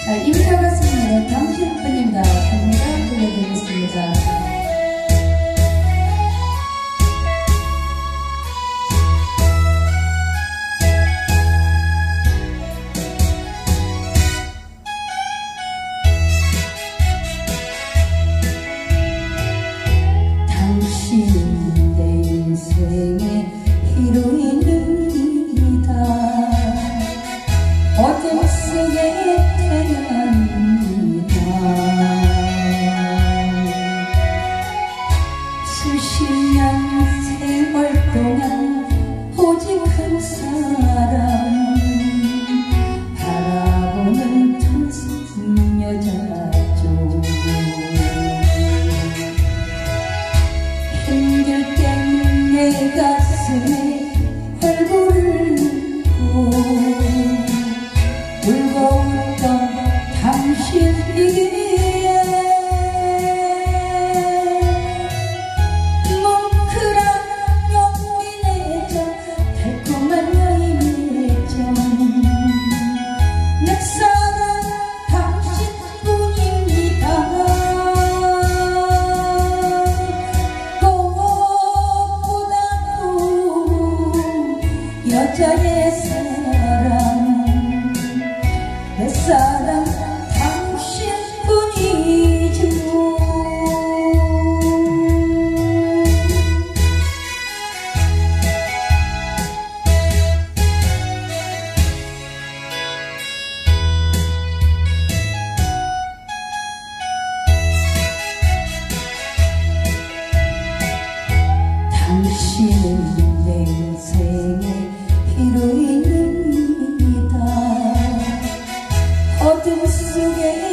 자, 임자가 스님의 당신뿐입니다. 합니다. 들려드리겠습니다. 당신 내 인생의 히로인입니다. 어둠 속에 태어납니다. 수십 년 세월 동안 오직 한 사람 바라보는 청순 여자죠. 힘들 땐 내 가슴에 얼굴을 묻고 울고 웃던 당신이기에 뭉클한 연민의 정 달콤한 여인의 정 내 사랑 당신뿐입니다. 여자의 사랑 내 사랑 당신뿐이죠. 당신은 내 인생의 히로인입니다. 어둠 속에